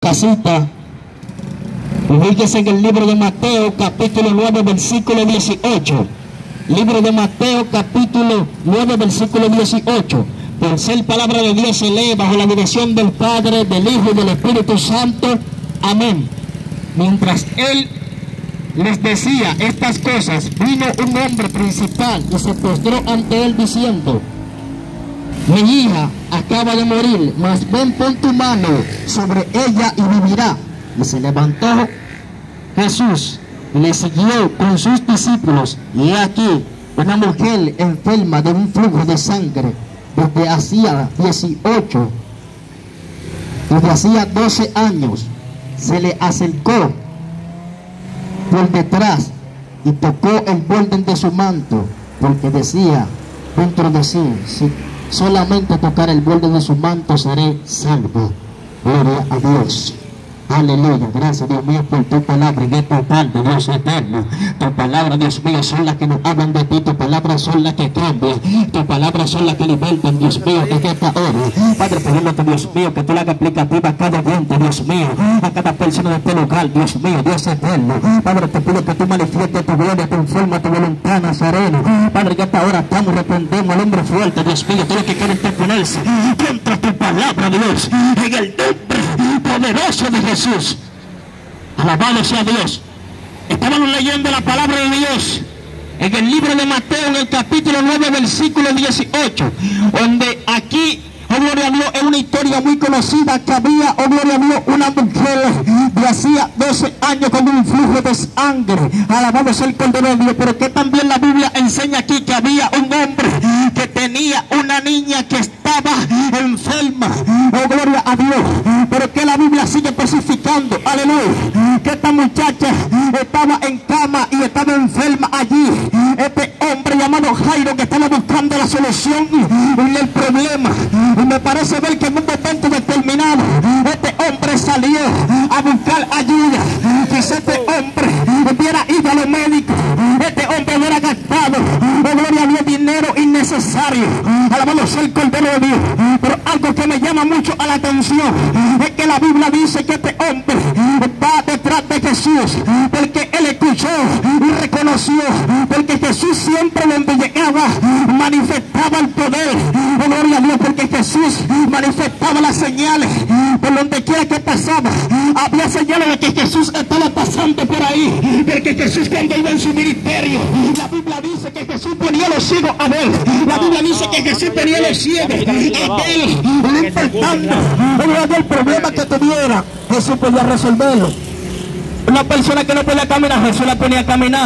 casita, ubíquese en el libro de Mateo, capítulo 9, versículo 18. Libro de Mateo, capítulo 9, versículo 18. Por ser palabra de Dios se lee bajo la dirección del Padre, del Hijo y del Espíritu Santo. Amén. Mientras él les decía estas cosas, vino un hombre principal y se postró ante él diciendo: mi hija acaba de morir, mas ven, pon tu mano sobre ella y vivirá. Y se levantó Jesús y le siguió con sus discípulos. Y he aquí una mujer enferma de un flujo de sangre desde hacía 12 años. Se le acercó por detrás y tocó el borde de su manto, porque decía dentro de sí: si solamente tocar el borde de su manto seré salvo. Gloria a Dios. Aleluya. Gracias, Dios mío, por tu palabra en esta tarde, Dios eterno. Tu palabra, Dios mío, son las que nos hablan de ti. Tu palabra son las que cambian. Tu palabra son las que libertan, Dios mío, en esta hora. Padre, pedimos, Dios mío, que tú la hagas aplicativa a cada diente, Dios mío, a cada persona de este lugar, Dios mío, Dios eterno. Padre, te pido que tú manifiestes tu gloria, tu forma, tu voluntad, Nazareno. Padre, que esta hora estamos, reprendemos al hombre fuerte, Dios mío, todo lo que quiere interponerse contra tu palabra, Dios, en el nombre poderoso de Jesús. Alabado sea Dios. Estábamos leyendo la palabra de Dios en el libro de Mateo, en el capítulo 9, versículo 18, donde aquí, oh gloria a Dios, es una historia muy conocida, que había, oh gloria a Dios, una mujer de hacía 12 años con un flujo de sangre. Alabado sea el Cordero de Dios. Pero que también la Biblia enseña aquí que había un hombre que tenía una niña que estaba enferma. Oh gloria a Dios. Pero que la Biblia sigue especificando, aleluya, que esta muchacha estaba en cama y estaba enferma allí. Este hombre llamado Jairo, que estaba buscando la solución y el problema. Y me parece ver que en un momento determinado este hombre salió a buscar ayuda. Quizá este hombre hubiera ido a los médicos, este hombre hubiera gastado, oh gloria a Dios, dinero innecesario. Alabado sea el Cordero de Dios. Pero algo que me llama mucho a la atención es que la Biblia dice que este hombre va detrás de Jesús, porque él escuchó y reconoció, porque Jesús siempre donde llegaba manifestaba el poder. Oh gloria a Dios, porque Jesús manifestaba las señales por donde quiera que pasaba. Había señales de que Jesús estaba pasando por ahí, porque Jesús cuando iba en su ministerio, la Biblia dice que Jesús ponía a los ciegos a ver. La Biblia dice que Jesús ponía a los ciegos a ver. No importando el problema que tuviera, Jesús podía resolverlo. Una persona que no podía caminar, Jesús la ponía a caminar.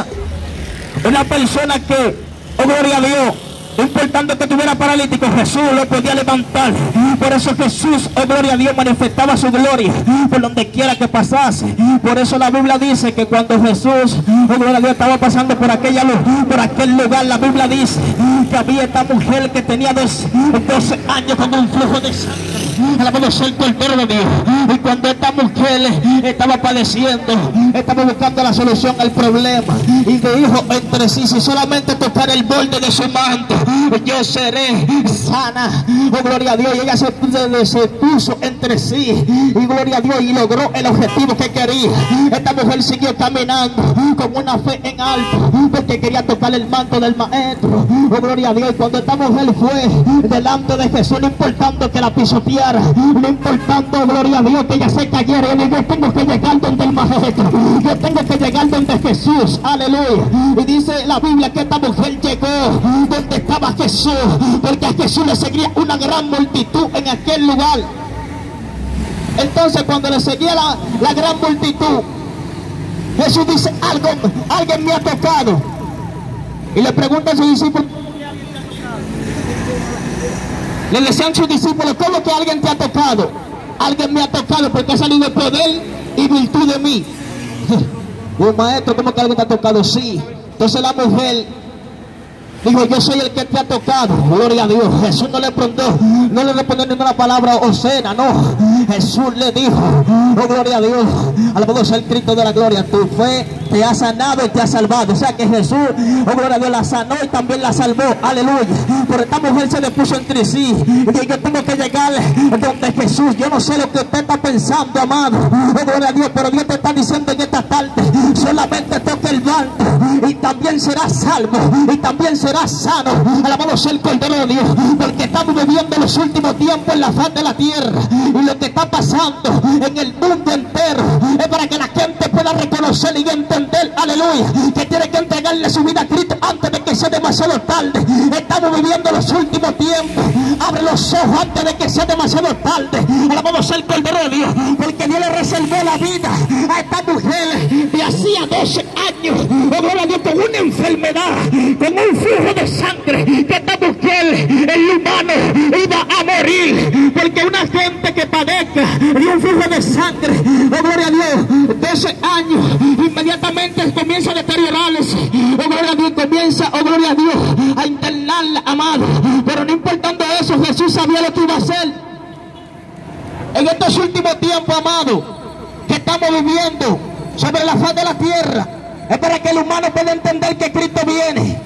Una persona que, oh gloria a Dios, no importando que tuviera paralítico, Jesús lo podía levantar. Por eso Jesús, oh gloria a Dios, manifestaba su gloria por donde quiera que pasase. Por eso la Biblia dice que cuando Jesús, oh gloria a Dios, estaba pasando por aquella luz, por aquel lugar, la Biblia dice que había esta mujer que tenía 12 años con un flujo de sangre. Alabado sea el Cordero de Dios. Y cuando esta mujer estaba padeciendo, estaba buscando la solución al problema, y dijo entre sí: si solamente tocar el borde de su manto, yo seré sana. Oh gloria a Dios. Y ella se puso entre sí, y gloria a Dios, y logró el objetivo que quería. Esta mujer siguió caminando con una fe en alto, porque quería tocar el manto del maestro. Oh gloria a Dios. Y cuando esta mujer fue delante de Jesús, no importando que la pisoteara, no importando, gloria a Dios, que ella se cayera, yo tengo que llegar donde el maestro, yo tengo que llegar donde Jesús. Aleluya. Y dice la Biblia que esta mujer llegó donde estaba Jesús, porque a Jesús le seguía una gran multitud en aquel lugar. Entonces cuando le seguía la gran multitud, Jesús dice: alguien me ha tocado. Y le pregunta a sus discípulos, le decían sus discípulos: ¿cómo que alguien te ha tocado? Alguien me ha tocado, porque ha salido poder y virtud de mí. Maestro, ¿cómo que alguien te ha tocado? Sí. Entonces la mujer Dijo, yo soy el que te ha tocado. Gloria a Dios. Jesús no le respondió ninguna palabra obscena, no. Jesús le dijo, oh gloria a Dios, alabado sea el Cristo de la gloria, tu fe te ha sanado y te ha salvado. O sea que Jesús, oh gloria a Dios, la sanó y también la salvó. Aleluya. Pero esta mujer se le puso entre sí. Y que yo tengo que llegar donde Jesús. Yo no sé lo que usted está pensando, amado. Oh gloria a Dios, pero Dios te está diciendo en esta tarde, solamente toque el manto y también serás salvo y también serás sano. Alabado sea el Cordero de Dios, porque estamos viviendo los últimos tiempos en la faz de la tierra, y lo que está pasando en el mundo entero es para que la gente pueda reconocer y entender, aleluya, que tiene que entregarle su vida a Cristo antes de que sea demasiado tarde. Estamos viviendo los últimos tiempos. Abre los ojos antes de que sea demasiado tarde. Alabado sea el Cordero de Dios, porque Dios le reservó la vida a esta mujer de hacía 12 años, oh gloria a Dios, con una enfermedad, con un flujo de sangre, que esta mujer, el humano, iba a morir, porque una gente que padezca de un flujo de sangre, oh gloria a Dios, 12 años, inmediatamente comienza a deteriorarse, oh gloria a Dios, comienza, oh gloria a Dios, a internarla, amado. Pero no importando eso, Jesús sabía lo que iba a hacer. En estos últimos tiempos, amado, que estamos viviendo sobre la faz de la tierra, es para que el humano pueda entender que Cristo viene.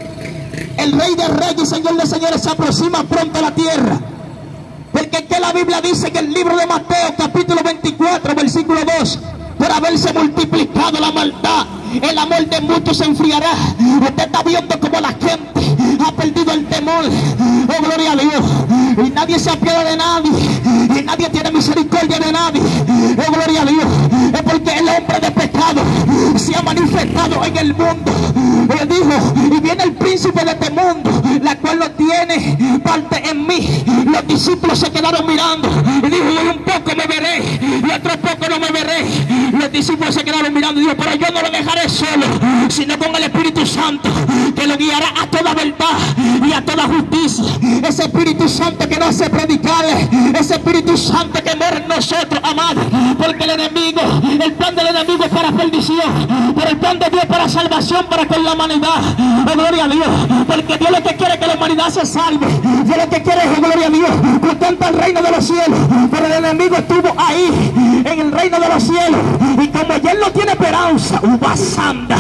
El Rey de Reyes y Señor de Señores se aproxima pronto a la tierra. Porque es que la Biblia dice en el libro de Mateo, capítulo 24, versículo 2, por haberse multiplicado la maldad, el amor de muchos se enfriará. Usted está viendo como la gente ha perdido el temor, oh gloria a Dios, y nadie se apiada de nadie, y nadie tiene misericordia de nadie, oh gloria a Dios. Es porque el hombre de pecado se ha manifestado en el mundo. Él dijo, y viene el príncipe de este mundo, la cual no tiene parte en mí. Los discípulos se quedaron mirando y dijo, yo un poco me veré y otro poco no me veré. Los discípulos se quedaron mirando y dijo, pero yo no lo dejaré solo, sino con el Espíritu Santo, que lo guiará a toda verdad y a toda justicia. Ese Espíritu Santo que no hace predicar, ese Espíritu Santo que muere en nosotros, amados, porque el enemigo, el plan del enemigo es para perdición, pero el plan de Dios para salvación, para con la humanidad. Oh gloria a Dios, porque Dios lo que quiere es que la humanidad se salve. Dios lo que quiere es, oh gloria a Dios, contenta el reino de los cielos, pero el enemigo estuvo ahí en el reino de los cielos, y como ya él no tiene esperanza, ubasanda,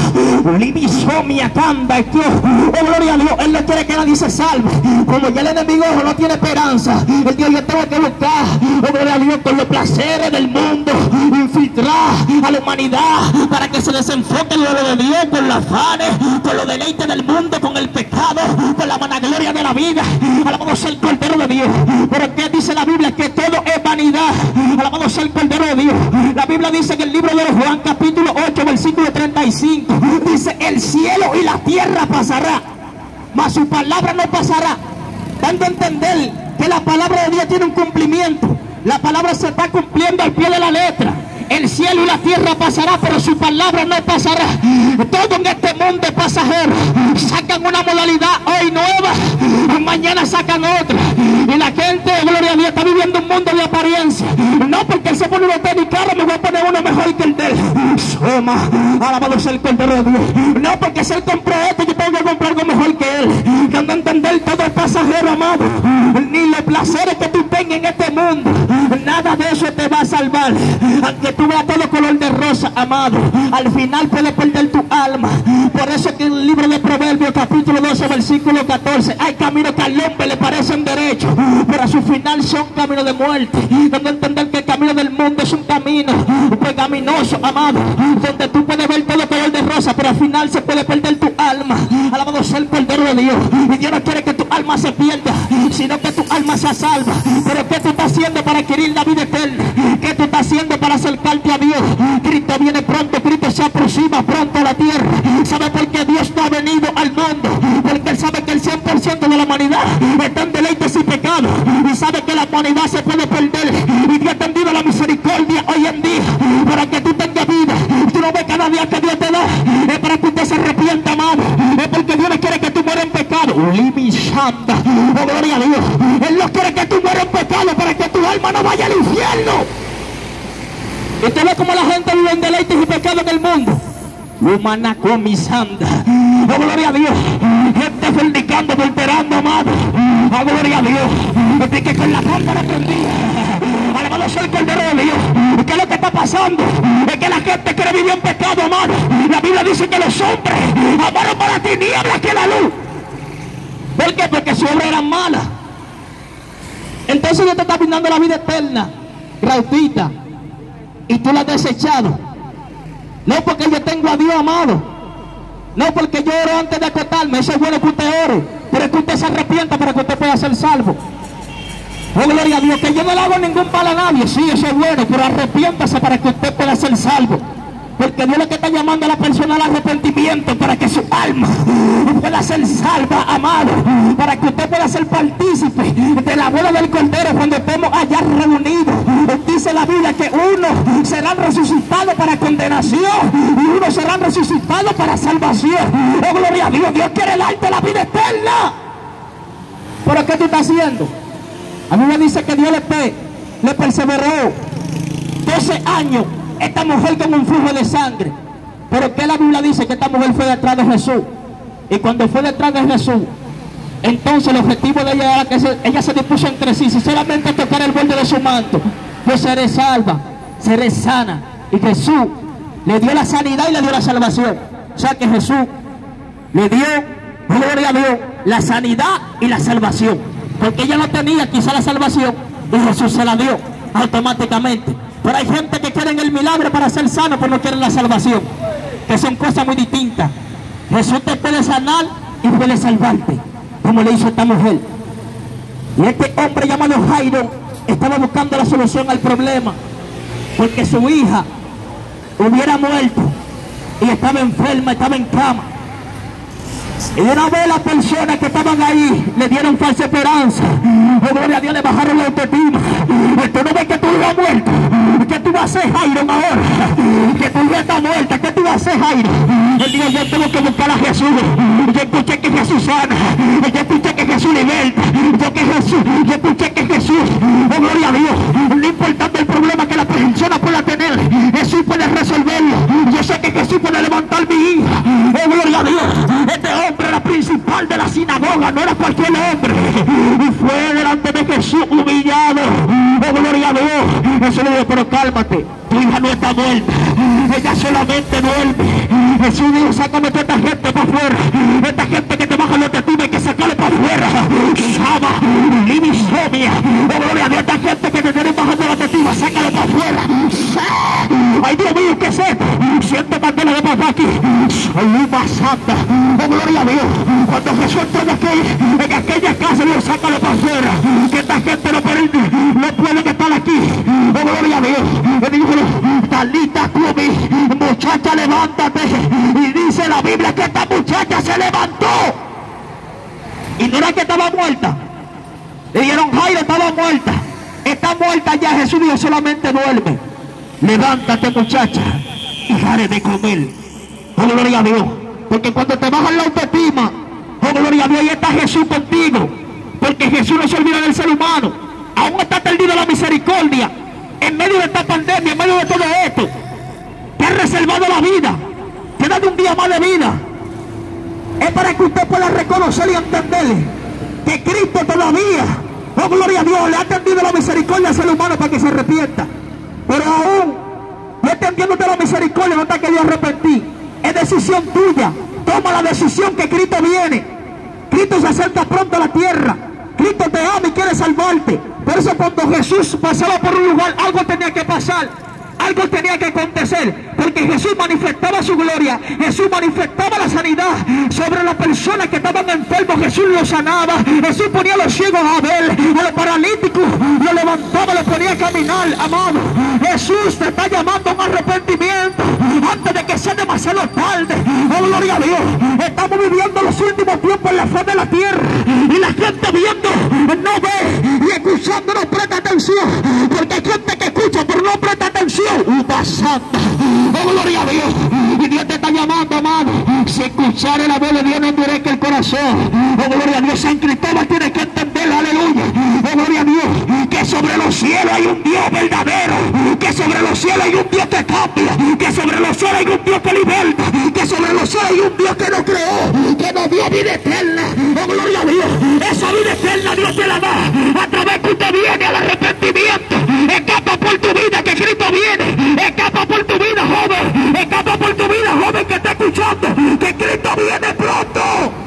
libisomia, canda, oh gloria a Dios, él no quiere que nadie se salve. Como ya el enemigo no tiene esperanza, el Dios, yo tengo que buscar, oh gloria a Dios, con los placeres del mundo, infiltrar a la humanidad para que se desenfoque en lo de Dios, con los afanes, con los deleites del mundo, con el pecado, con la vanagloria de la vida. Alabado sea el Cordero de Dios. Pero ¿qué dice la Biblia? Que todo es vanidad. Alabado sea el Cordero de Dios. La Biblia dice en el libro de Juan, capítulo 8, versículo 35, dice, el cielo y la tierra pasará, mas su palabra no pasará. Dando a entender que la palabra de Dios tiene un cumplimiento. La palabra se está cumpliendo al pie de la letra. El cielo y la tierra pasará, pero su palabra no pasará. Todo en este mundo es pasajero. Sacan una modalidad hoy nueva, mañana sacan otra. Y la gente, gloria a Dios, está viviendo un mundo de apariencia. No porque él se pone uno tenis caro, me voy a poner uno mejor que el de él. Soma, alabado sea el Cordero de Dios. No porque si él compró esto, yo tengo que comprar algo mejor que él. Dando a entender, todo es pasajero, amado. Ni los placeres que tú tengas en este mundo, nada de eso te va a salvar. Aunque tú veas todo color de rosa, amado, al final puedes perder tu alma. Por eso que en el libro de Proverbios, capítulo 12, versículo 14, hay caminos que al hombre le parecen derechos, pero a su final son caminos de muerte. Dando a entender que el camino del mundo es un camino pecaminoso, amado, donde tú puedes ver todo color de rosa, pero al final se puede perder tu alma. Alabado sea el Cordero de Dios. Y Dios no quiere que tu alma se pierda, sino que tu alma se salva. Pero ¿qué tú estás haciendo para adquirir la vida eterna? ¿Qué tú estás haciendo para acercarte a Dios? Cristo viene pronto, Cristo se aproxima pronto a la tierra. ¿Sabe por qué Dios no ha venido al mundo? Porque Él sabe que el 100% de la humanidad está en deleites y pecados, y sabe que la humanidad se puede perder, y Dios ha tendido la misericordia hoy en día para que tú tengas vida. Tú no ves cada día que Dios te da, es para que usted se arrepienta, amado. Es porque Dios no quiere que tú mueras en pecado. Santa, oh gloria a Dios. Él no quiere que tú mueras en pecado para que tu alma no vaya al infierno. Y usted ve como la gente vive en deleites y pecado en el mundo. Humana comisanda. Oh, gloria a Dios. Gente fornicando, adulterando, amado. Oh, gloria a Dios. De que con la cámara prendida. Alabado sea el Cordero de Dios. ¿Qué es lo que está pasando? Es que la gente quiere vivir en pecado, amado. La Biblia dice que los hombres amaron más la tiniebla que la luz. ¿Por qué? Porque su obra era mala. Entonces Dios te está brindando la vida eterna, gratuita, y tú la has desechado. No porque yo tengo a Dios, amado. No porque yo oro antes de acostarme. Eso es bueno que usted ore, pero es que usted se arrepienta para que usted pueda ser salvo. Oh, gloria a Dios, que yo no le hago ningún mal a nadie. Sí, eso es bueno, pero arrepiéntase para que usted pueda ser salvo. Porque Dios lo que está llamando a la persona al arrepentimiento para que su alma pueda ser salva, amado. Para que usted pueda ser partícipe de la boda del Cordero cuando estemos allá reunidos. Dice la Biblia que unos serán resucitados para condenación y unos serán resucitados para salvación. Oh, gloria a Dios, Dios quiere darte la vida eterna. ¿Pero qué tú estás haciendo? A mí me dice que Dios le perseveró 12 años esta mujer con un flujo de sangre. Pero que la Biblia dice que esta mujer fue detrás de Jesús. Y cuando fue detrás de Jesús, entonces el objetivo de ella era que ella se dispuso entre sí, si solamente tocar el borde de su manto, yo seré salva, seré sana. Y Jesús le dio la sanidad y le dio la salvación. O sea que Jesús le dio, gloria a Dios, la sanidad y la salvación. Porque ella no tenía quizá la salvación y Jesús se la dio automáticamente. Pero hay gente que quiere el milagro para ser sano, pero no quiere la salvación, que son cosas muy distintas. Jesús te puede sanar y puede salvarte, como le hizo esta mujer. Y este hombre llamado Jairo estaba buscando la solución al problema, porque su hija hubiera muerto y estaba enferma, estaba en cama. Y una vez las personas que estaban ahí le dieron falsa esperanza. Oh, gloria a Dios, le bajaron la autoestima. Tú no ves que tu hija ha muerto. ¿Qué tú vas a hacer, Jairo, ahora? Que tu hija está muerta. ¿Qué tú vas a hacer, Jairo? Él dijo, yo tengo que buscar a Jesús. Yo escuché que Jesús sana. Yo escuché que Jesús liberta. Yo escuché que Jesús, oh, gloria a Dios, no importando el problema que la persona pueda tener, Jesús puede resolverlo. Yo sé que Jesús puede levantar mi hija. Oh, gloria a Dios. Este hombre era principal de la sinagoga, no era cualquier hombre. Y fue delante de Jesús humillado. Oh, gloria a Dios. Jesús le dijo, pero cálmate, tu hija no está muerta, ella solamente duerme. Jesús dijo, sácame toda esta gente para afuera. Esta gente que te baja la autoestima hay que sacarle para afuera. Sama, limisomia. Oh, gloria a Dios, esta gente que te tiene bajando la autoestima, sácale para afuera. Ay, Dios mío, ¿qué es esto? Siento candela de papá aquí. Soy una santa. Oh, gloria a Dios. Cuando Jesús entró en aquella casa, Dios, sácalo para afuera. Que esta gente no puede estar aquí. Oh, gloria a Dios. Le dijo, Talita Cumi, muchacha, levántate. Y dice la Biblia que esta muchacha se levantó. Y no era que estaba muerta. Le dijeron, Jairo, estaba muerta. Está muerta ya. Jesús dijo, solamente duerme. Levántate, muchacha, y dale de comer. Oh, gloria a Dios. Porque cuando te bajan la autoestima, oh, gloria a Dios, ahí está Jesús contigo. Porque Jesús no se olvida del ser humano. Aún está perdido la misericordia. En medio de esta pandemia, en medio de todo esto, te ha reservado la vida. Te ha dado un día más de vida. Es para que usted pueda reconocer y entender que Cristo todavía, oh, gloria a Dios, le ha tendido la misericordia al ser humano para que se arrepienta. Pero aún no entendiéndote la misericordia, no te has querido arrepentir. Es decisión tuya. Toma la decisión que Cristo viene. Cristo se acerca pronto a la tierra. Cristo te ama y quiere salvarte. Por eso cuando Jesús pasaba por un lugar, algo tenía que pasar. Algo tenía que acontecer, porque Jesús manifestaba su gloria. Jesús manifestaba la sanidad sobre las personas que estaban enfermos. Jesús los sanaba. Jesús ponía a los ciegos a ver, a los paralíticos los levantaba, los ponía a caminar. Amado, Jesús te está llamando a un arrepentimiento antes de que sea demasiado tarde. Oh, gloria a Dios. Estamos viviendo los últimos tiempos en la faz de la tierra, y la gente viendo no ve, y escuchando no presta atención, porque hay gente que escucha pero no presta atención. Una santa. Oh, gloria a Dios. Y Dios te está llamando, amado. Si escuchar la voz de Dios no endurezca el corazón. Oh, gloria a Dios. San Cristóbal tiene que entender, aleluya. Oh, gloria a Dios, que sobre los cielos hay un Dios verdadero. Que sobre los cielos hay un Dios que cambia. Que sobre los cielos hay un Dios que liberta. Que de los cielos, hay un Dios que nos creó, que nos dio vida eterna. Oh, gloria a Dios. Esa vida eterna Dios te la da a través que usted viene al arrepentimiento. Escapa por tu vida que Cristo viene. Escapa por tu vida, joven. Escapa por tu vida, joven, que está escuchando, que Cristo viene pronto.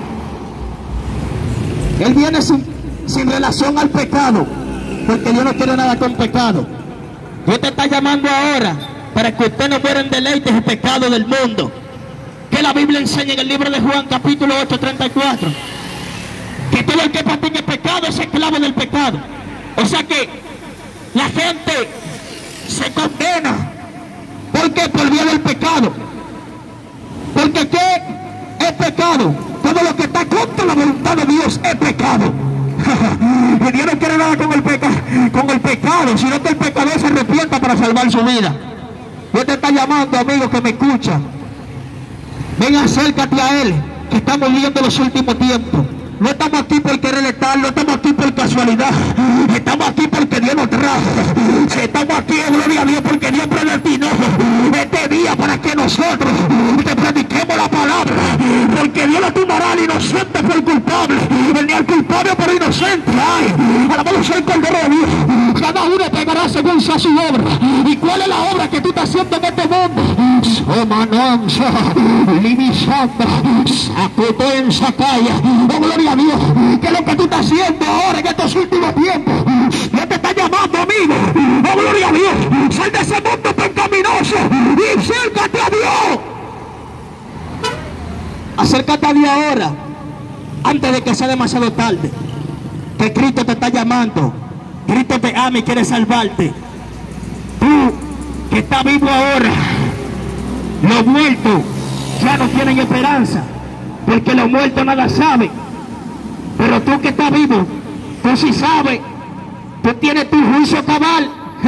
Él viene sin relación al pecado, porque Dios no quiere nada con pecado. Dios te está llamando ahora para que usted no muera en deleites y pecado del mundo. Que la Biblia enseña en el libro de Juan, capítulo 8, 34. Que todo el que practique pecado es esclavo del pecado. O sea que la gente se condena. ¿Por qué? Por vía del pecado. Porque ¿qué es pecado? Todo lo que está contra la voluntad de Dios es pecado. Y Dios no quiere nada con el pecado, sino que el pecador se arrepienta para salvar su vida. Dios te está llamando, amigo que me escucha. Ven, acércate a Él, que estamos viviendo los últimos tiempos. No estamos aquí por querer estar, no estamos aquí por casualidad. Estamos aquí porque Dios nos trajo. Estamos aquí, gloria a Dios, porque Dios predestinó este día para que nosotros te prediquemos la palabra. Porque Dios no tomará al inocente por culpable, ni al culpable por inocente. Ay, alabado sea el Cordero de Dios. Cada uno pegará según sea su obra. ¿Y cuál es la obra que tú estás haciendo en este mundo? Somanonza, Limisanda, Sacutenza Calla. Oh, gloria a Dios, que es lo que tú estás haciendo ahora en estos últimos tiempos. Dios te está llamando, amigo. Oh, gloria a Dios. Sal de ese mundo pecaminoso y acércate a Dios. Acércate a Dios ahora, antes de que sea demasiado tarde. Que Cristo te está llamando. Cristo te ama y quiere salvarte. Tú que estás vivo ahora, los muertos ya no tienen esperanza, porque los muertos nada saben. Pero tú que estás vivo, tú sí sabes, tú tienes tu juicio cabal.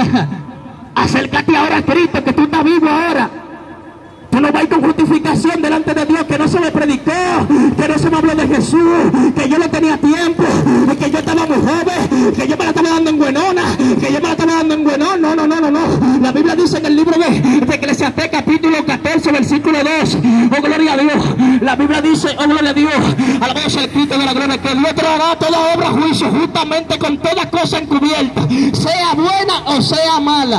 Acércate ahora a Cristo, que tú estás vivo ahora. Tú no vas con justificación delante de Dios, que no se le predicó, que no se me habló de Jesús, que yo no tenía tiempo, que yo estaba muy joven, que yo me la estaba dando en buenona, que yo me la estaba dando en buenón. No. La Biblia dice en el libro de Eclesiastés, capítulo 14, versículo 2. Oh, gloria a Dios. La Biblia dice, oh, gloria a Dios, alabado sea el Cristo de la gloria, que Dios traerá toda obra a juicio, justamente con toda cosa encubierta, sea buena o sea mala.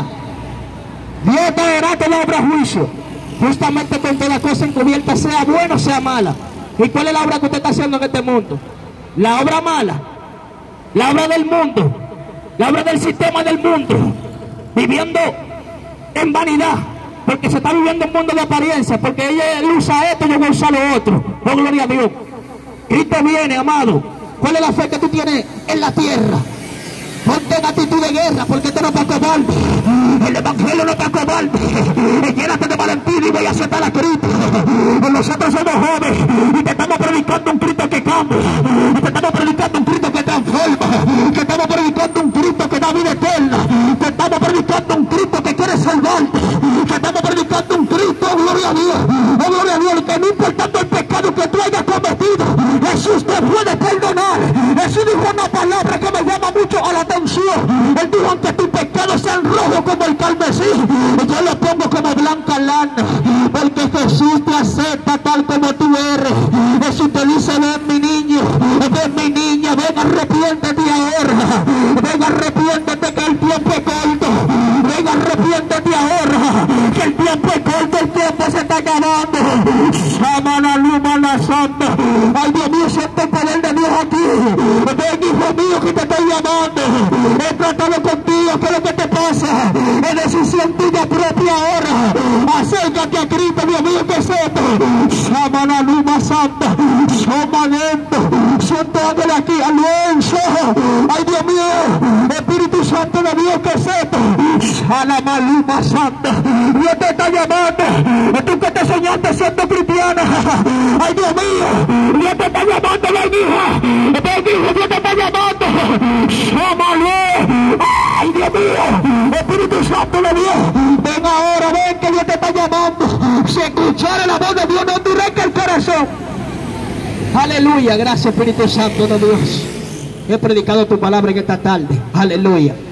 Dios traerá toda obra a juicio, justamente con toda cosa encubierta, sea buena o sea mala. ¿Y cuál es la obra que usted está haciendo en este mundo? La obra mala, la obra del mundo, la obra del sistema del mundo, viviendo en vanidad, porque se está viviendo un mundo de apariencia, porque él usa esto y yo voy a usar lo otro. Oh, gloria a Dios. Cristo viene, amado. ¿Cuál es la fe que tú tienes en la tierra? Ponte en actitud de guerra, porque esto no está cobarde. El evangelio no está cobarde. Llénate de valentía y voy a aceptar a Cristo. Nosotros somos jóvenes y te estamos predicando un Cristo que cambia. Te estamos predicando un Cristo que transforma. Te estamos predicando un Cristo que da vida eterna. Te estamos predicando un Cristo que quiere salvarte. Te estamos predicando un Cristo, oh, gloria a Dios. Oh, gloria a Dios, que no importando el pecado que tú hayas cometido, Jesús te puede perdonar. Jesús dijo una palabra que me llama mucho a la atención. Él dijo, aunque tus pecados sean rojos como el carmesí, yo lo pongo como blanca lana, porque Jesús te acepta tal como tú eres. Jesús te dice, ven mi niño, ven mi niña, ven, arrepiéntete ahora, ven, arrepiéntete que el tiempo es corto, ven, arrepiéntete ahora, que el tiempo es corto, el tiempo se está acabando. Samana luma la santa. Ay, Dios mío, siento el poder de Dios aquí. Ven, hijo mío, que te estoy llamando. He tratado contigo, ¿qué es lo que te pasa? Es decisión tuya propia ahora. Acércate a Cristo, Dios mío, que es esto. Samana luma santa. Somanento. Siento ángel aquí, Alonso. Ay, Dios mío, Espíritu Santo de Dios, que es esto. Salama luma santa. Dios te está llamando. Tú que te soñaste siendo cristiana. Ay, Dios mío, Dios te está llamando, ven, hija. Ven, hijo, Dios te está llamando. Sómalo. Ay, Dios mío, Espíritu Santo de Dios, ven ahora, ven que Dios te está llamando. Si escuchara la voz de Dios, no endurezca el corazón. Aleluya, gracias Espíritu Santo de Dios. He predicado tu palabra en esta tarde. Aleluya.